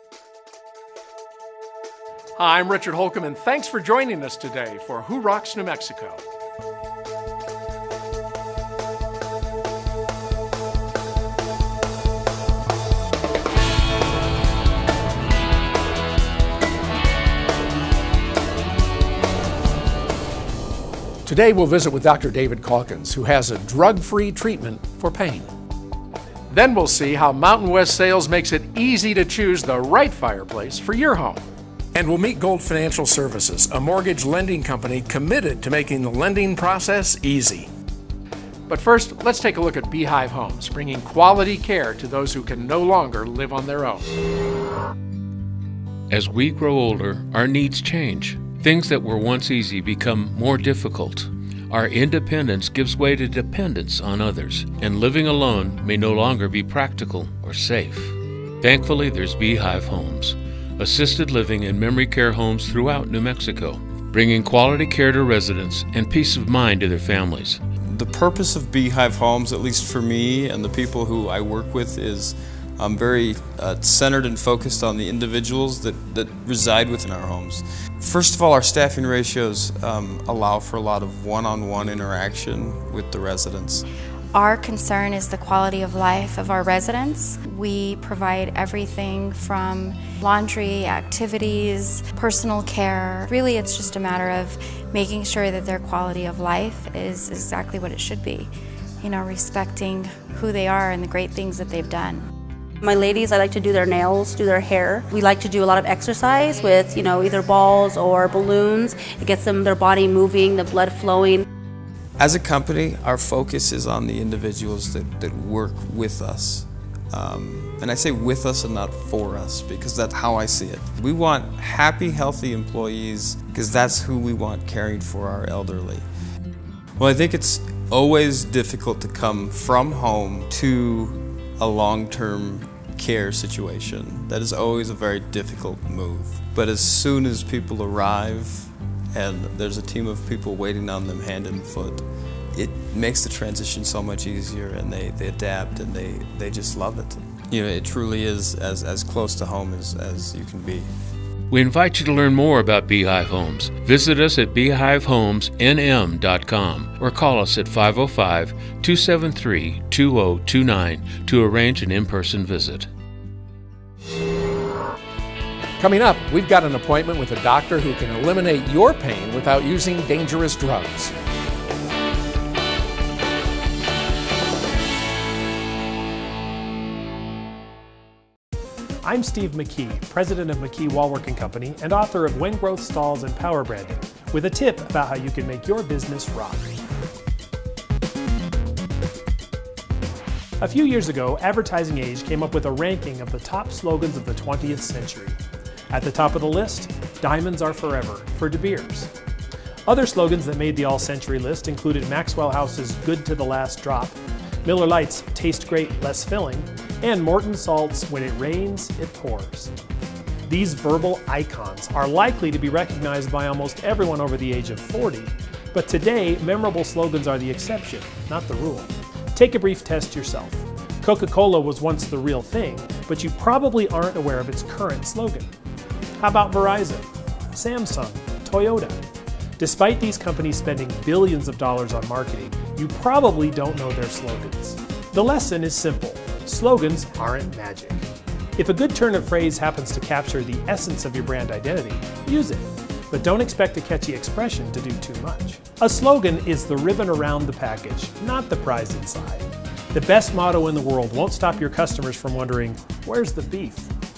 Hi, I'm Richard Holcomb, and thanks for joining us today for Who Rocks New Mexico? Today we'll visit with Dr. David Calkins, who has a drug-free treatment for pain. Then we'll see how Mountain West Sales makes it easy to choose the right fireplace for your home. And we'll meet Gold Financial Services, a mortgage lending company committed to making the lending process easy. But first, let's take a look at Beehive Homes, bringing quality care to those who can no longer live on their own. As we grow older, our needs change. Things that were once easy become more difficult. Our independence gives way to dependence on others, and living alone may no longer be practical or safe. Thankfully, there's Beehive Homes, assisted living and memory care homes throughout New Mexico, bringing quality care to residents and peace of mind to their families. The purpose of Beehive Homes, at least for me and the people who I work with, is I'm very centered and focused on the individuals that reside within our homes. First of all, our staffing ratios allow for a lot of one-on-one interaction with the residents. Our concern is the quality of life of our residents. We provide everything from laundry, activities, personal care. Really, it's just a matter of making sure that their quality of life is exactly what it should be. You know, respecting who they are and the great things that they've done. My ladies, I like to do their nails, do their hair. We like to do a lot of exercise with, either balls or balloons. It gets their body moving, the blood flowing. As a company, our focus is on the individuals that work with us. And I say with us and not for us, because that's how I see it. We want happy, healthy employees, because that's who we want caring for our elderly. Well, I think it's always difficult to come from home to a long-term care situation. That is always a very difficult move. But as soon as people arrive and there's a team of people waiting on them hand and foot, it makes the transition so much easier, and they adapt, and they just love it. It truly is as close to home as you can be. We invite you to learn more about Beehive Homes. Visit us at beehivehomesnm.com or call us at 505-273-2029 to arrange an in-person visit. Coming up, we've got an appointment with a doctor who can eliminate your pain without using dangerous drugs. I'm Steve McKee, president of McKee Wallwork & Company and author of When Growth Stalls and Power Branding, with a tip about how you can make your business rock. A few years ago, Advertising Age came up with a ranking of the top slogans of the 20th century. At the top of the list, "Diamonds are forever" for De Beers. Other slogans that made the all-century list included Maxwell House's "Good to the Last Drop," Miller Lite's "Taste Great, Less Filling," and Morton Salt's "When it rains, it pours." These verbal icons are likely to be recognized by almost everyone over the age of 40, but today, memorable slogans are the exception, not the rule. Take a brief test yourself. Coca-Cola was once the real thing, but you probably aren't aware of its current slogan. How about Verizon, Samsung, Toyota? Despite these companies spending billions of dollars on marketing, you probably don't know their slogans. The lesson is simple. Slogans aren't magic. If a good turn of phrase happens to capture the essence of your brand identity, use it. But don't expect a catchy expression to do too much. A slogan is the ribbon around the package, not the prize inside. The best motto in the world won't stop your customers from wondering, where's the beef?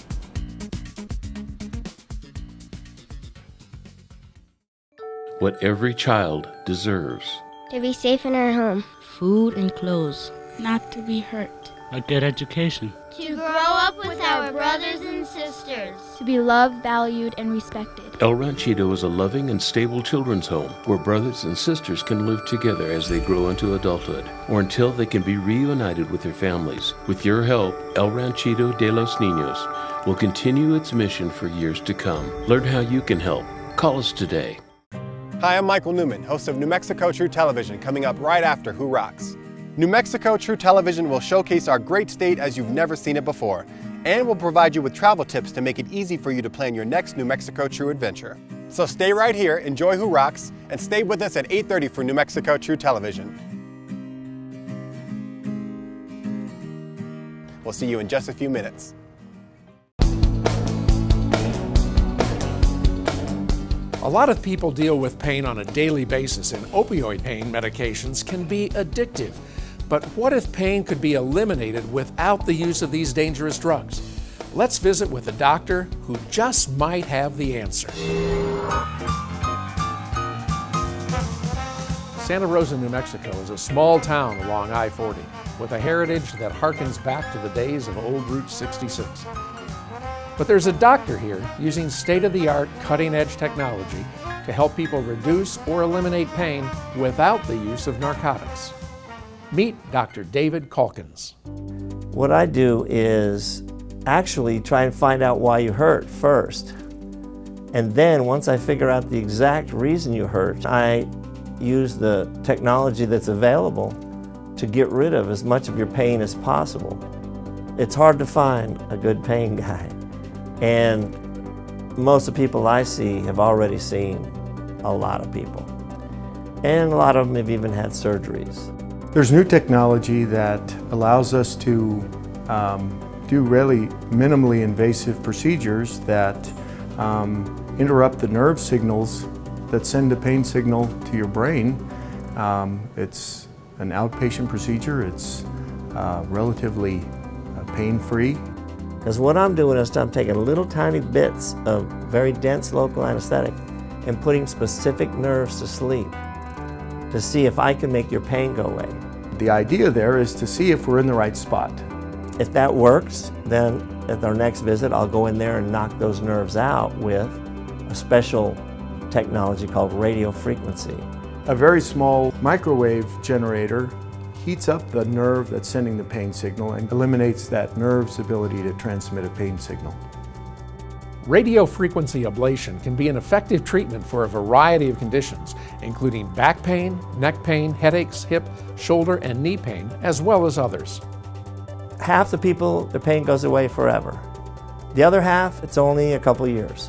What every child deserves. To be safe in our home. Food and clothes. Not to be hurt. A good education. To grow up with our brothers and sisters. To be loved, valued, and respected. El Ranchito is a loving and stable children's home where brothers and sisters can live together as they grow into adulthood, or until they can be reunited with their families. With your help, El Ranchito de los Niños will continue its mission for years to come. Learn how you can help. Call us today. Hi, I'm Michael Newman, host of New Mexico True Television, coming up right after Who Rocks. New Mexico True Television will showcase our great state as you've never seen it before, and will provide you with travel tips to make it easy for you to plan your next New Mexico True adventure. So stay right here, enjoy Who Rocks, and stay with us at 8:30 for New Mexico True Television. We'll see you in just a few minutes. A lot of people deal with pain on a daily basis, and opioid pain medications can be addictive. But what if pain could be eliminated without the use of these dangerous drugs? Let's visit with a doctor who just might have the answer. Santa Rosa, New Mexico is a small town along I-40 with a heritage that harkens back to the days of old Route 66. But there's a doctor here using state-of-the-art, cutting-edge technology to help people reduce or eliminate pain without the use of narcotics. Meet Dr. David Calkins. What I do is actually try and find out why you hurt first. And then once I figure out the exact reason you hurt, I use the technology that's available to get rid of as much of your pain as possible. It's hard to find a good pain guy. And most of the people I see have already seen a lot of people. And a lot of them have even had surgeries. There's new technology that allows us to do really minimally invasive procedures that interrupt the nerve signals that send a pain signal to your brain. It's an outpatient procedure. It's relatively pain-free. Because what I'm doing is I'm taking little tiny bits of very dense local anesthetic and putting specific nerves to sleep to see if I can make your pain go away. The idea there is to see if we're in the right spot. If that works, then at our next visit, I'll go in there and knock those nerves out with a special technology called radio frequency. A very small microwave generator heats up the nerve that's sending the pain signal and eliminates that nerve's ability to transmit a pain signal. Radio frequency ablation can be an effective treatment for a variety of conditions, including back pain, neck pain, headaches, hip, shoulder, and knee pain, as well as others. Half the people, their pain goes away forever. The other half, it's only a couple years.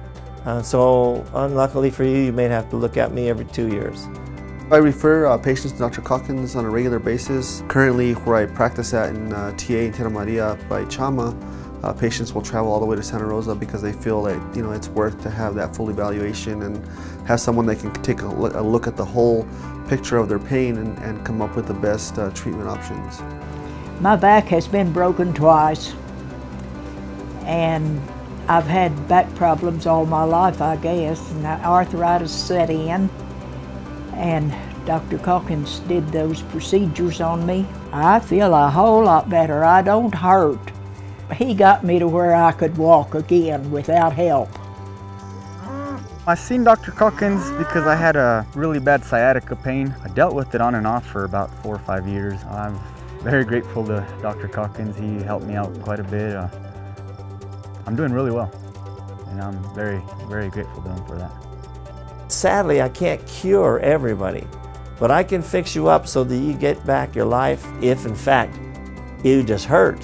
So unluckily for you, you may have to look at me every 2 years. I refer patients to Dr. Calkins on a regular basis. Currently, where I practice at in TA in Tierra Maria by Chama, patients will travel all the way to Santa Rosa because they feel that it's worth to have that full evaluation and have someone that can take a look at the whole picture of their pain and come up with the best treatment options. My back has been broken twice, and I've had back problems all my life, I guess, and arthritis set in, and Dr. Calkins did those procedures on me. I feel a whole lot better. I don't hurt. He got me to where I could walk again without help. I seen Dr. Calkins because I had a really bad sciatica pain. I dealt with it on and off for about 4 or 5 years. I'm very grateful to Dr. Calkins. He helped me out quite a bit. I'm doing really well, and I'm very, very grateful to him for that. Sadly, I can't cure everybody, but I can fix you up so that you get back your life if, in fact, you just hurt.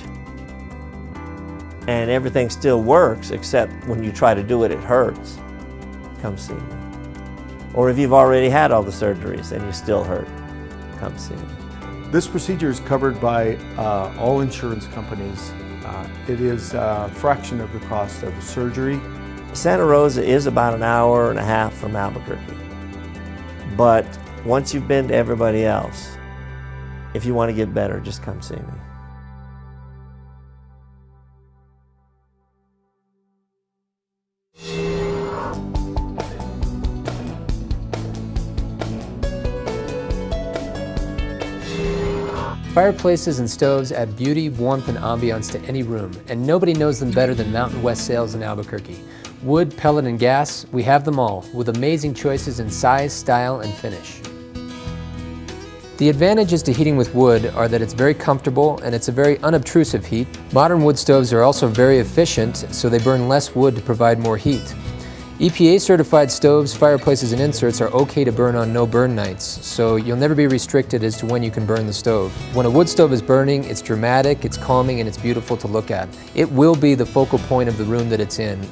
And everything still works, except when you try to do it, it hurts. Come see me. Or if you've already had all the surgeries and you still hurt, come see me. This procedure is covered by all insurance companies. It is a fraction of the cost of surgery. Santa Rosa is about an hour and a half from Albuquerque. But once you've been to everybody else, if you want to get better, just come see me. Fireplaces and stoves add beauty, warmth, and ambiance to any room, and nobody knows them better than Mountain West Sales in Albuquerque. Wood, pellet, and gas, we have them all, with amazing choices in size, style, and finish. The advantages to heating with wood are that it's very comfortable and it's a very unobtrusive heat. Modern wood stoves are also very efficient, so they burn less wood to provide more heat. EPA certified stoves, fireplaces, and inserts are okay to burn on no burn nights, so you'll never be restricted as to when you can burn the stove. When a wood stove is burning, it's dramatic, it's calming, and it's beautiful to look at. It will be the focal point of the room that it's in.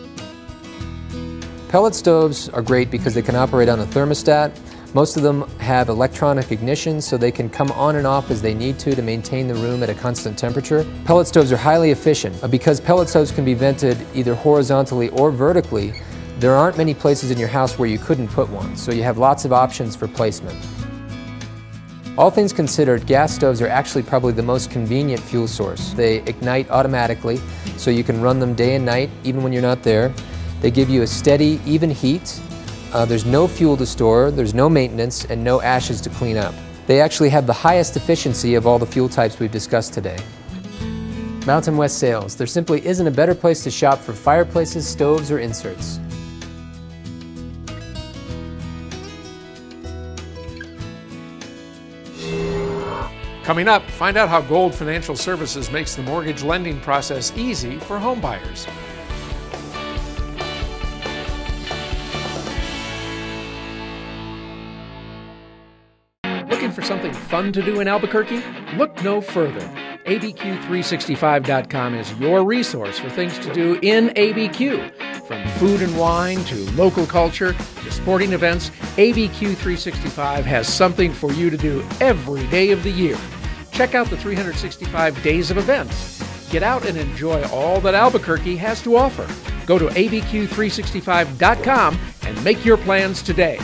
Pellet stoves are great because they can operate on a thermostat. Most of them have electronic ignition, so they can come on and off as they need to maintain the room at a constant temperature. Pellet stoves are highly efficient. Because pellet stoves can be vented either horizontally or vertically, there aren't many places in your house where you couldn't put one, so you have lots of options for placement. All things considered, gas stoves are actually probably the most convenient fuel source. They ignite automatically, so you can run them day and night, even when you're not there. They give you a steady, even heat. There's no fuel to store, there's no maintenance, and no ashes to clean up. They actually have the highest efficiency of all the fuel types we've discussed today. Mountain West Sales. There simply isn't a better place to shop for fireplaces, stoves, or inserts. Coming up, find out how Gold Financial Services makes the mortgage lending process easy for home buyers. Looking for something fun to do in Albuquerque? Look no further. ABQ365.com is your resource for things to do in ABQ. From food and wine to local culture to sporting events, ABQ365 has something for you to do every day of the year. Check out the 365 days of events. Get out and enjoy all that Albuquerque has to offer. Go to abq365.com and make your plans today.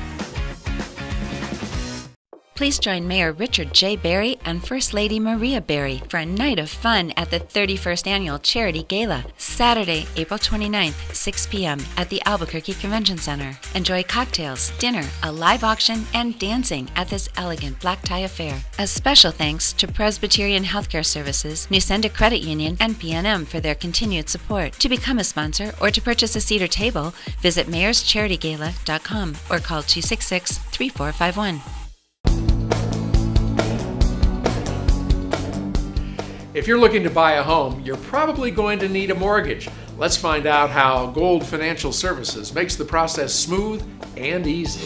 Please join Mayor Richard J. Barry and First Lady Maria Barry for a night of fun at the 31st Annual Charity Gala, Saturday, April 29th, 6 p.m. at the Albuquerque Convention Center. Enjoy cocktails, dinner, a live auction, and dancing at this elegant black tie affair. A special thanks to Presbyterian Healthcare Services, Nusenda Credit Union, and PNM for their continued support. To become a sponsor or to purchase a seat or table, visit mayorscharitigala.com or call 266-3451. If you're looking to buy a home, you're probably going to need a mortgage. Let's find out how Gold Financial Services makes the process smooth and easy.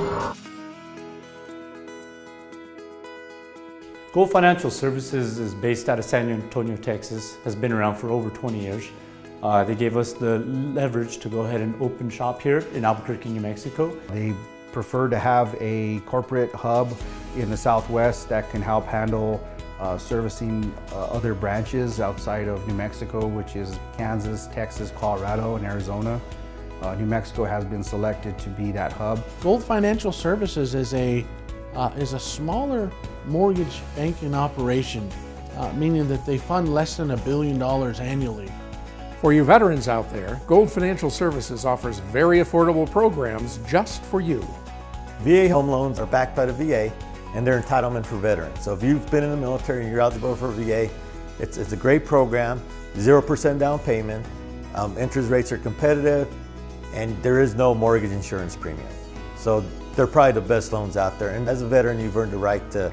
Gold Financial Services is based out of San Antonio, Texas, has been around for over 20 years. They gave us the leverage to go ahead and open shop here in Albuquerque, New Mexico. They prefer to have a corporate hub in the Southwest that can help handle servicing other branches outside of New Mexico, which is Kansas, Texas, Colorado, and Arizona. New Mexico has been selected to be that hub. Gold Financial Services is a smaller mortgage banking operation, meaning that they fund less than $1 billion annually. For you veterans out there, Gold Financial Services offers very affordable programs just for you. VA home loans are backed by the VA and they're entitlement for veterans. So if you've been in the military and you're eligible for VA, it's a great program, 0% down payment, interest rates are competitive, and there is no mortgage insurance premium. So they're probably the best loans out there. And as a veteran, you've earned the right to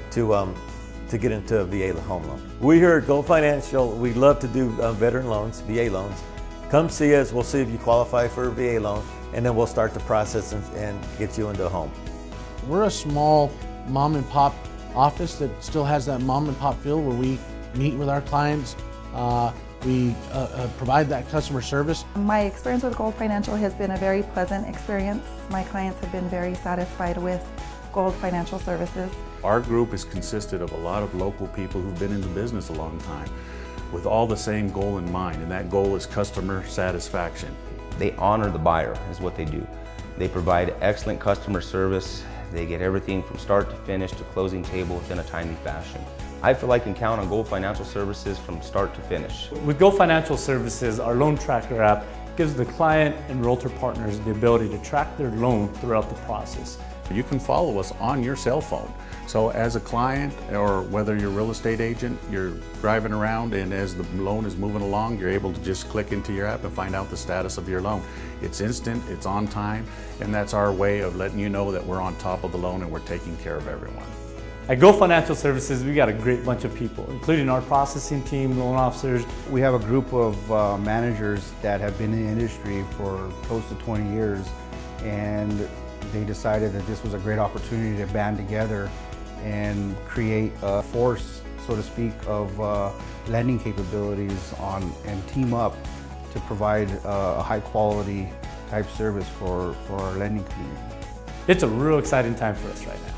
get into a VA home loan. We here at Gold Financial, we love to do veteran loans, VA loans. Come see us, we'll see if you qualify for a VA loan, and then we'll start the process and get you into a home. We're a small mom and pop office that still has that mom and pop feel where we meet with our clients, we provide that customer service. My experience with Gold Financial has been a very pleasant experience. My clients have been very satisfied with Gold Financial Services. Our group is consisted of a lot of local people who've been in the business a long time with all the same goal in mind, and that goal is customer satisfaction. They honor the buyer is what they do. They provide excellent customer service. They get everything from start to finish to closing table within a timely fashion. I feel I can count on Gold Financial Services from start to finish. With Gold Financial Services, our loan tracker app gives the client and realtor partners the ability to track their loan throughout the process. You can follow us on your cell phone. So as a client, or whether you're a real estate agent, you're driving around and as the loan is moving along, you're able to just click into your app and find out the status of your loan. It's instant, it's on time, and that's our way of letting you know that we're on top of the loan and we're taking care of everyone. At Go Financial Services, we got a great bunch of people, including our processing team, loan officers. We have a group of managers that have been in the industry for close to 20 years, and they decided that this was a great opportunity to band together and create a force, so to speak, of lending capabilities and team up to provide a high quality type service for our lending community. It's a real exciting time for us right now.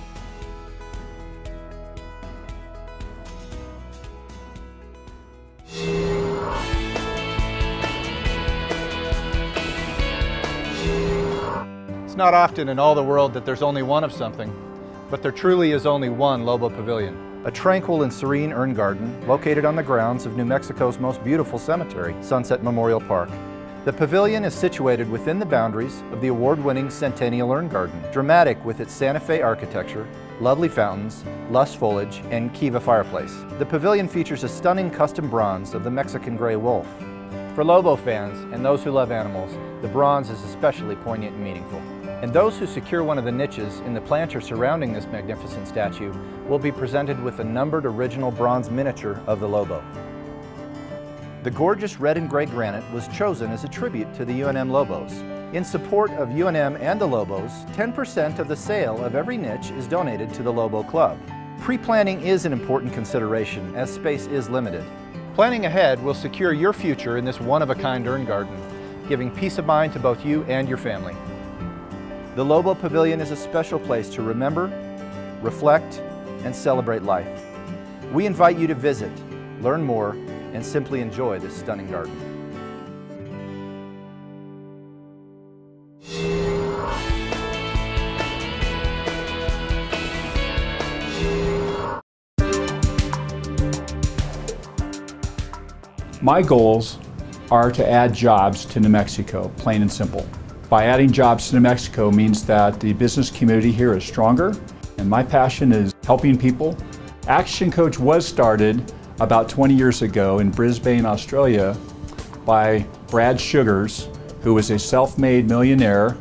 It's not often in all the world that there's only one of something, but there truly is only one Lobo Pavilion, a tranquil and serene urn garden located on the grounds of New Mexico's most beautiful cemetery, Sunset Memorial Park. The pavilion is situated within the boundaries of the award-winning Centennial Urn Garden, dramatic with its Santa Fe architecture, lovely fountains, lush foliage, and Kiva fireplace. The pavilion features a stunning custom bronze of the Mexican gray wolf. For Lobo fans and those who love animals, the bronze is especially poignant and meaningful. And those who secure one of the niches in the planter surrounding this magnificent statue will be presented with a numbered original bronze miniature of the Lobo. The gorgeous red and gray granite was chosen as a tribute to the UNM Lobos. In support of UNM and the Lobos, 10% of the sale of every niche is donated to the Lobo Club. Pre-planning is an important consideration as space is limited. Planning ahead will secure your future in this one-of-a-kind urn garden, giving peace of mind to both you and your family. The Lobo Pavilion is a special place to remember, reflect, and celebrate life. We invite you to visit, learn more, and simply enjoy this stunning garden. My goals are to add jobs to New Mexico, plain and simple. By adding jobs to New Mexico means that the business community here is stronger, and my passion is helping people. Action Coach was started about 20 years ago in Brisbane, Australia by Brad Sugars, who was a self-made millionaire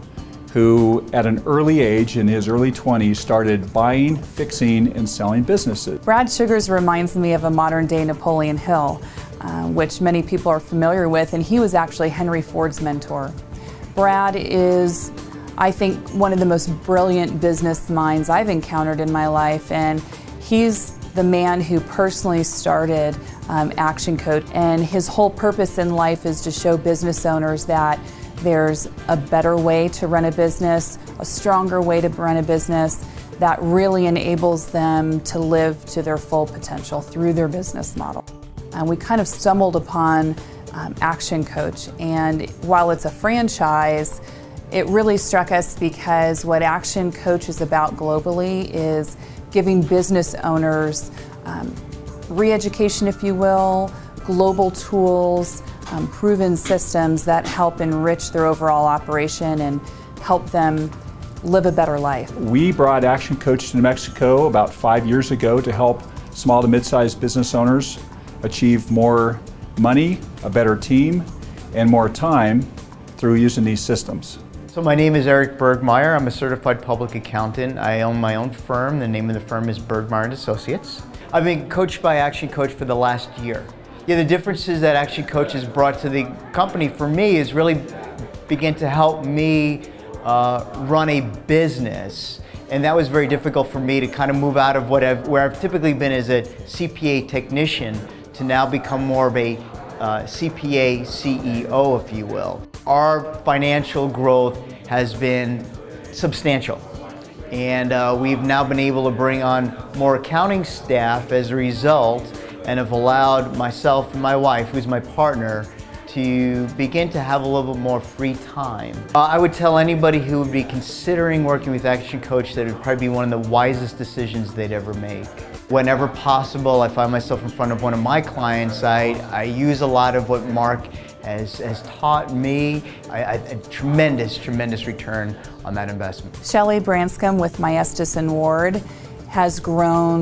who at an early age, in his early 20s, started buying, fixing, and selling businesses. Brad Sugars reminds me of a modern-day Napoleon Hill, which many people are familiar with, and he was actually Henry Ford's mentor. Brad is, I think, one of the most brilliant business minds I've encountered in my life, and he's the man who personally started Action Coach, and his whole purpose in life is to show business owners that there's a better way to run a business, a stronger way to run a business that really enables them to live to their full potential through their business model. And we kind of stumbled upon Action Coach, and while it's a franchise, it really struck us because what Action Coach is about globally is giving business owners re-education, if you will, global tools, proven systems that help enrich their overall operation and help them live a better life. We brought Action Coach to New Mexico about 5 years ago to help small to mid-sized business owners achieve more money, a better team, and more time through using these systems. So my name is Eric Bergmeyer. I'm a certified public accountant. I own my own firm. The name of the firm is Bergmeyer & Associates. I've been coached by Action Coach for the last year. Yeah, the differences that Action Coach has brought to the company for me is really begin to help me run a business. And that was very difficult for me to kind of move out of where I've typically been as a CPA technician to now become more of a CPA CEO, if you will. Our financial growth has been substantial, and we've now been able to bring on more accounting staff as a result, and have allowed myself and my wife, who's my partner, to begin to have a little bit more free time. I would tell anybody who would be considering working with Action Coach that it would probably be one of the wisest decisions they'd ever make. Whenever possible, I find myself in front of one of my clients. I use a lot of what Mark has taught me. A tremendous return on that investment. Shelley Branscombe with Maestas and Ward has grown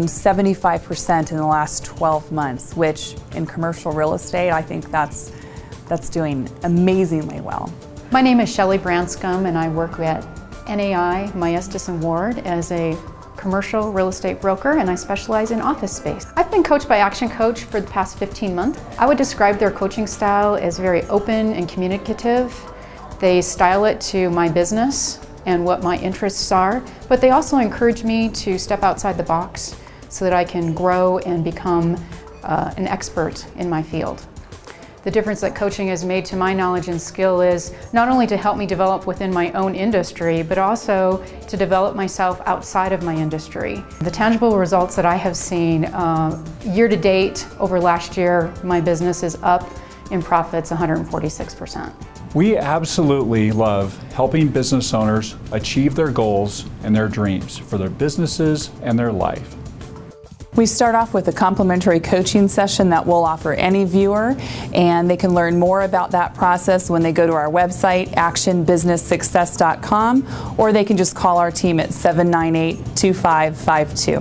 75% in the last 12 months, which in commercial real estate, I think that's doing amazingly well. My name is Shelley Branscombe, and I work at NAI Maestas and Ward as a commercial real estate broker, and I specialize in office space. I've been coached by Action Coach for the past 15 months. I would describe their coaching style as very open and communicative. They style it to my business and what my interests are, but they also encourage me to step outside the box so that I can grow and become an expert in my field. The difference that coaching has made to my knowledge and skill is not only to help me develop within my own industry, but also to develop myself outside of my industry. The tangible results that I have seen year to date over last year, my business is up in profits 146%. We absolutely love helping business owners achieve their goals and their dreams for their businesses and their life. We start off with a complimentary coaching session that we'll offer any viewer, and they can learn more about that process when they go to our website, actionbusinesssuccess.com, or they can just call our team at 798-2552.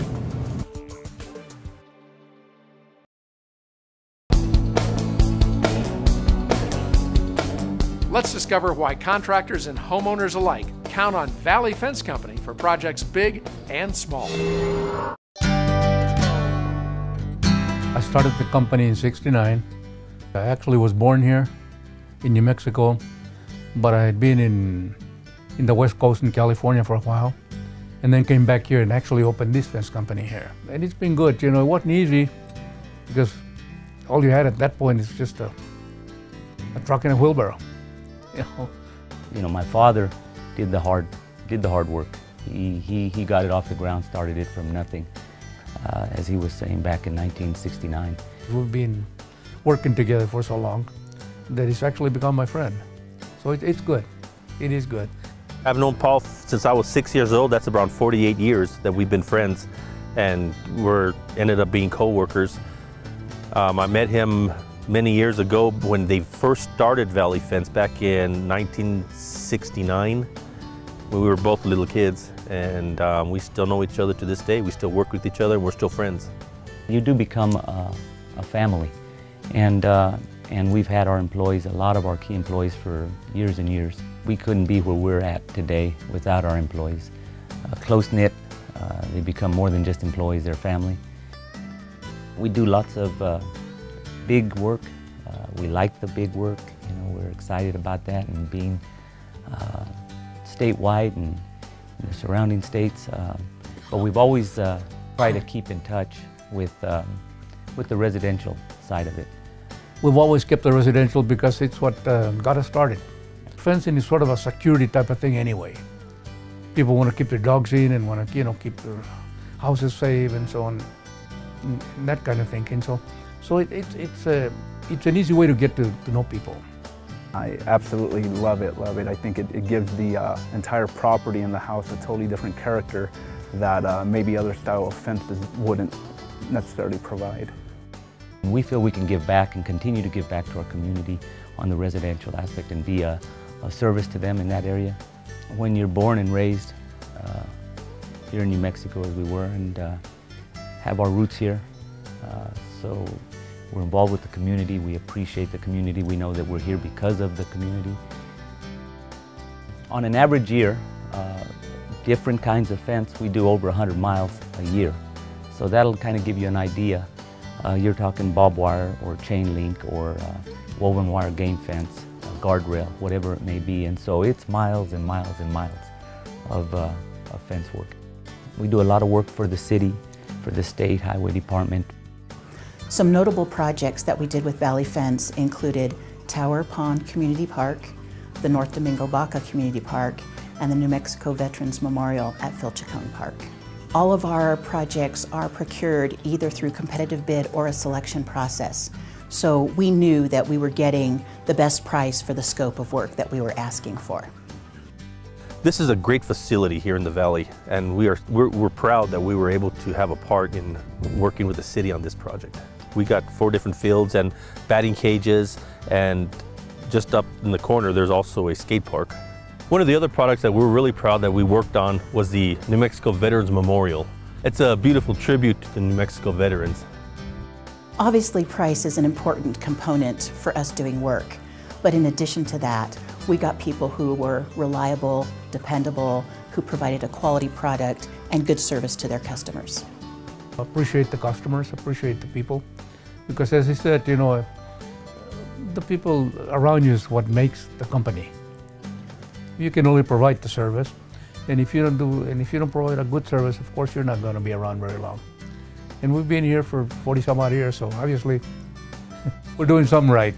Let's discover why contractors and homeowners alike count on Valley Fence Company for projects big and small. I started the company in '69. I actually was born here in New Mexico, but I had been in the West Coast in California for a while, and then came back here and actually opened this fence company here. And it's been good. You know, it wasn't easy because all you had at that point is just a truck and a wheelbarrow. You know, my father did the hard work. He got it off the ground, started it from nothing. As he was saying back in 1969. We've been working together for so long that he's actually become my friend. So it's good. It is good. I've known Paul since I was 6 years old. That's around 48 years that we've been friends, and we're ended up being co-workers. I met him many years ago when they first started Valley Fence back in 1969. We were both little kids, and we still know each other to this day. We still work with each other, and we're still friends. You do become a family, and we've had our employees, a lot of our key employees, for years and years. We couldn't be where we're at today without our employees. Close-knit, they become more than just employees, they're family. We do lots of big work. We like the big work. You know, we're excited about that, and being statewide and in the surrounding states, but we've always tried to keep in touch with the residential side of it. We've always kept the residential because it's what got us started. Fencing is sort of a security type of thing anyway. People want to keep their dogs in and want to, you know, keep their houses safe and so on, and that kind of thing. And so it's an easy way to get to know people. I absolutely love it, I think it gives the entire property and the house a totally different character that maybe other style of fences wouldn't necessarily provide. We feel we can give back and continue to give back to our community on the residential aspect and be a service to them in that area. When you're born and raised here in New Mexico, as we were, and have our roots here, so we're involved with the community. We appreciate the community. We know that we're here because of the community. On an average year, different kinds of fence, we do over 100 miles a year. So that'll kind of give you an idea. You're talking barbed wire or chain link or woven wire game fence, guardrail, whatever it may be. And so it's miles and miles and miles of fence work. We do a lot of work for the city, for the state highway department. Some notable projects that we did with Valley Fence included Tower Pond Community Park, the North Domingo Baca Community Park, and the New Mexico Veterans Memorial at Phil Chacon Park. All of our projects are procured either through competitive bid or a selection process. So we knew that we were getting the best price for the scope of work that we were asking for. This is a great facility here in the Valley, and we're proud that we were able to have a part in working with the city on this project. We got 4 different fields and batting cages, and just up in the corner there's also a skate park. One of the other products that we're really proud that we worked on was the New Mexico Veterans Memorial. It's a beautiful tribute to the New Mexico veterans. Obviously, price is an important component for us doing work, but in addition to that, we got people who were reliable, dependable, who provided a quality product and good service to their customers. Appreciate the customers, appreciate the people, because as I said, you know, the people around you is what makes the company. You can only provide the service, and if you don't provide a good service, of course you're not going to be around very long. And we've been here for 40 some odd years, so obviously we're doing something right.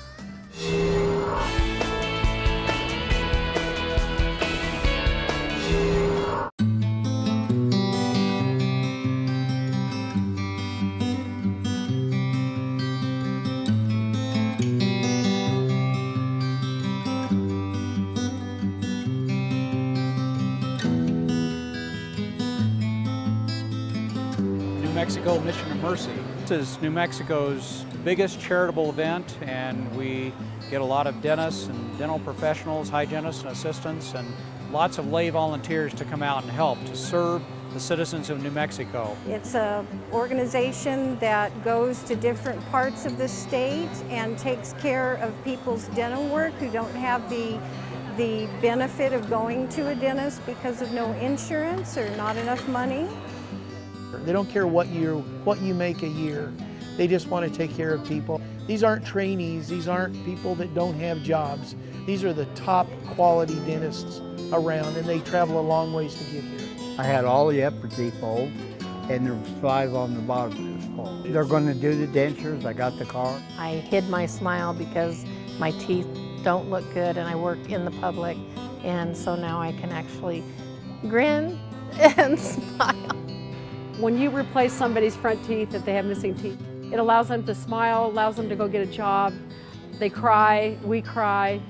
New Mexico Mission of Mercy. This is New Mexico's biggest charitable event, and we get a lot of dentists and dental professionals, hygienists and assistants, and lots of lay volunteers to come out and help to serve the citizens of New Mexico. It's an organization that goes to different parts of the state and takes care of people's dental work who don't have the benefit of going to a dentist because of no insurance or not enough money. They don't care what you make a year. They just want to take care of people. These aren't trainees. These aren't people that don't have jobs. These are the top quality dentists around, and they travel a long ways to get here. I had all the upper teeth pulled, and there was 5 on the bottom of the skull. They're going to do the dentures. I got the car. I hid my smile because my teeth don't look good, and I work in the public, and so now I can actually grin and smile. When you replace somebody's front teeth if they have missing teeth, it allows them to smile, allows them to go get a job. They cry, we cry.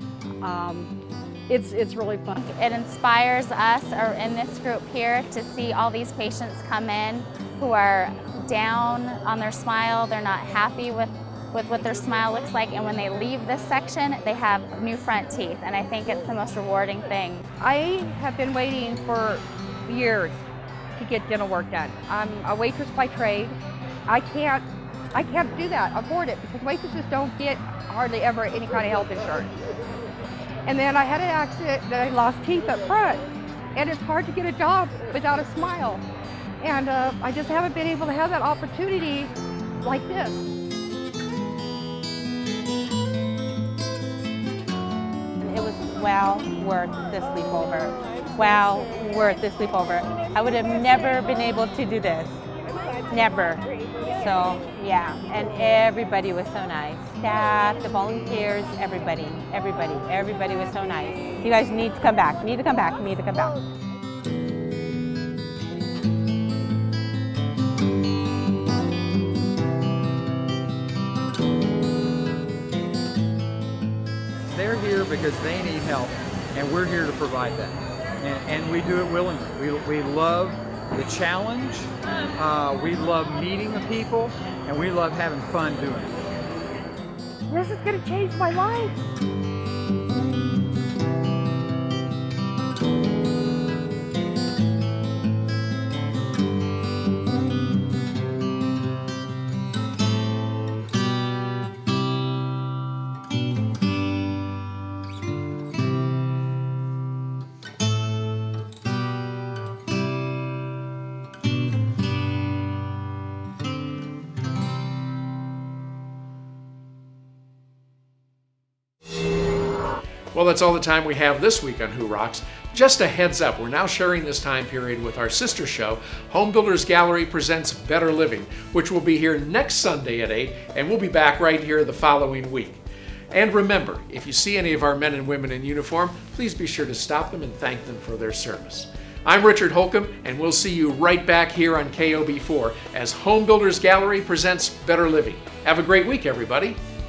It's really fun. It inspires us, or in this group here, to see all these patients come in who are down on their smile. They're not happy with what their smile looks like, and when they leave this section, they have new front teeth, and I think it's the most rewarding thing. I have been waiting for years to get dental work done. I'm a waitress by trade. I can't do that, afford it, because waitresses don't get hardly ever any kind of health insurance. And then I had an accident that I lost teeth up front, and it's hard to get a job without a smile. And I just haven't been able to have that opportunity like this. It was well worth the sleepover. Well worth the sleepover. I would have never been able to do this. Never. So, yeah, and everybody was so nice. Staff, the volunteers, everybody was so nice. You guys need to come back, need to come back. They're here because they need help, and we're here to provide that. And we do it willingly. We love the challenge, we love meeting the people, and we love having fun doing it. This is going to change my life. Well, that's all the time we have this week on Who Rocks. Just a heads up, we're now sharing this time period with our sister show, Home Builders Gallery Presents Better Living, which will be here next Sunday at 8, and we'll be back right here the following week. And remember, if you see any of our men and women in uniform, please be sure to stop them and thank them for their service. I'm Richard Holcomb, and we'll see you right back here on KOB4 as Home Builders Gallery Presents Better Living. Have a great week, everybody.